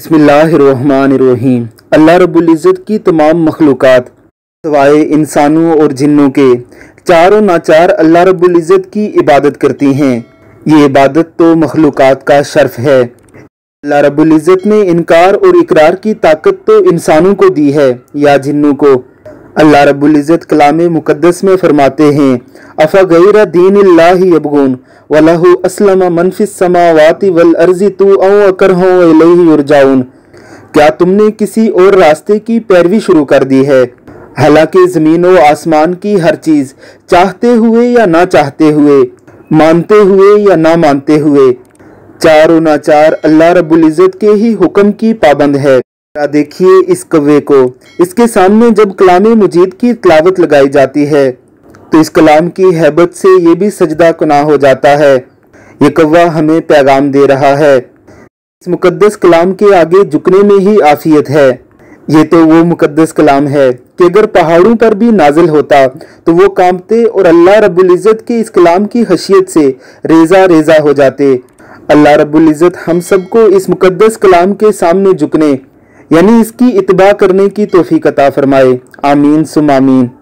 बिस्मिल्लाहिर्रहमानिर्रहीम। अल्लाह रब्बुल इज़्ज़त की तमाम मखलूक़ात सवाए इंसानों और जिन्नों के चारों नाचार अल्लाह रब्बुल इज़्ज़त की इबादत करती हैं। ये इबादत तो मखलूक़ात का शर्फ है। अल्लाह रब्बुल इज़्ज़त ने इनकार और इकरार की ताकत तो इंसानों को दी है या जिन्नों को। अल्लाह रब्बुल इज़्ज़त कलाम मुक़द्दस में फरमाते हैं, अफ़ा गैर दीनिल्लाहि यबगून वलहु अस्लमा मन फिस समावाति वल अर्ज़ि तुअन व करहन व इलैहि युरजाऊन। क्या तुमने किसी और रास्ते की पैरवी शुरू कर दी है, हालांकि ज़मीन व आसमान की हर चीज़ चाहते हुए या ना चाहते हुए, मानते हुए या ना मानते हुए, चारों नाचार अल्लाह रब्बुल इज़्ज़त के ही हुक्म की पाबंद है। देखिए इस कव्वे को, इसके सामने जब कलाम मुजीद की तिलावत लगाई जाती है तो इस कलाम की हैबत से ये भी सजदा कुनाह हो जाता है। ये कव्वा हमें पैगाम दे रहा है, इस मुकद्दस कलाम के आगे झुकने में ही आफियत है। ये तो वो मुकद्दस कलाम है कि अगर पहाड़ों पर भी नाजिल होता तो वो कांपते और अल्लाह रब्बुल इज़्ज़त के इस कलाम की हशीयत से रेजा रेजा हो जाते। अल्लाह रब्बुल इज़्ज़त हम सबको इस मुकद्दस कलाम के सामने झुकने यानी इसकी इत्तबा करने की तौफीक अता फरमाए। आमीन सुम आमीन।